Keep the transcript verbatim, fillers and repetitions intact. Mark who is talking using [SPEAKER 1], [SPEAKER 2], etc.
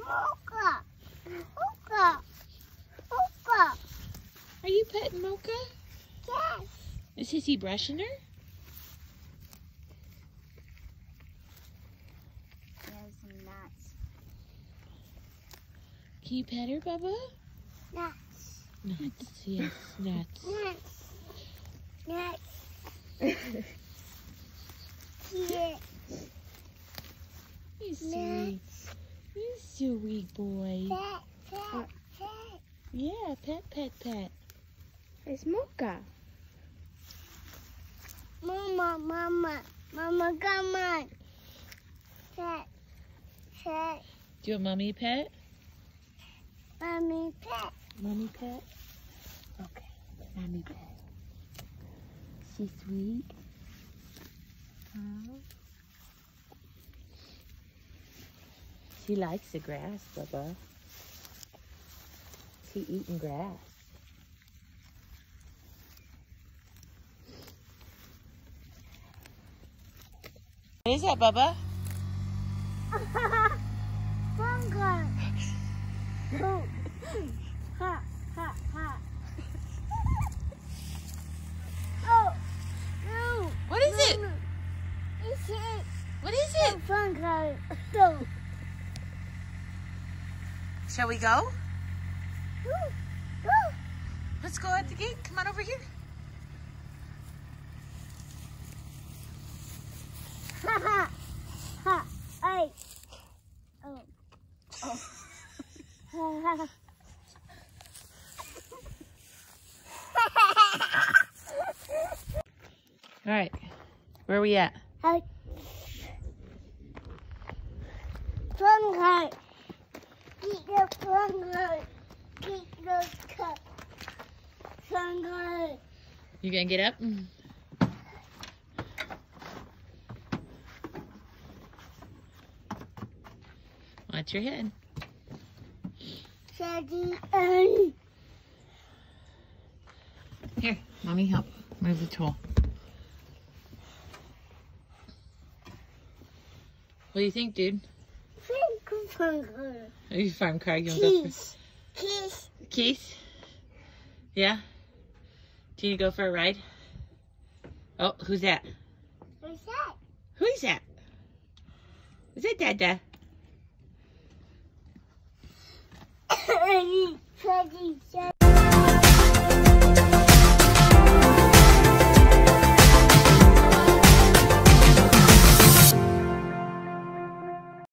[SPEAKER 1] Mocha. Mocha. Mocha.
[SPEAKER 2] Are you petting Mocha?
[SPEAKER 1] Yes.
[SPEAKER 2] Is Sissy brushing her?
[SPEAKER 1] There's some nuts.
[SPEAKER 2] Can you pet her, Bubba?
[SPEAKER 1] Nuts.
[SPEAKER 2] Nuts, yes, nuts.
[SPEAKER 1] Nuts. Nuts. Yeah.
[SPEAKER 2] He's sweet. He's so sweet boy.
[SPEAKER 1] Pet, pet, pet.
[SPEAKER 2] Yeah, pet, pet, pet.
[SPEAKER 3] It's Mocha.
[SPEAKER 1] Mama, mama, mama, come on. Pet, pet,
[SPEAKER 2] Do you want mommy pet?
[SPEAKER 1] mommy, pet.
[SPEAKER 2] Mommy pet? Okay, mommy pet. She's sweet. Huh? She likes the grass, Bubba. She eating grass. What is that, Bubba?
[SPEAKER 1] Bunker. Oh. Ha, ha, ha. Oh, no.
[SPEAKER 2] What is it?
[SPEAKER 1] No. It's it.
[SPEAKER 2] What is it?
[SPEAKER 1] Bunker. No.
[SPEAKER 2] Shall we go?
[SPEAKER 1] Woo, woo.
[SPEAKER 2] Let's go at the gate. Come on over here.
[SPEAKER 1] Ha, ha. Ha. Ay. Oh. Oh. Ha, ha.
[SPEAKER 2] All right. Where are we at?
[SPEAKER 1] Hey. Bunker. Eat the bunker. Eat the cup. Bunker.
[SPEAKER 2] You gonna get up? Watch your head.
[SPEAKER 1] Daddy, um,
[SPEAKER 2] Here, mommy help. Move the tool. What do you think, dude?
[SPEAKER 1] think bunker.
[SPEAKER 2] Are you farm car? You wanna go
[SPEAKER 1] Keys. Keys.
[SPEAKER 2] for keys? Yeah? Do you go for a ride? Oh, who's that?
[SPEAKER 1] What's that?
[SPEAKER 2] Who is that? Is that Dada?
[SPEAKER 1] Daddy, Daddy, Daddy.